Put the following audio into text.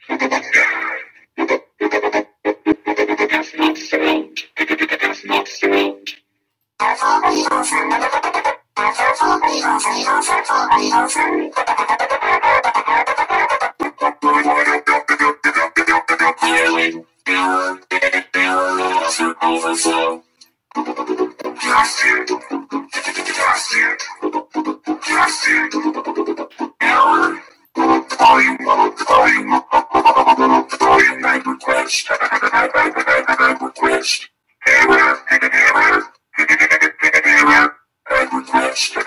Overflow. Casted. Casted. Casted. Error. Volume night request. Night request. Error. Error. Error. Night request.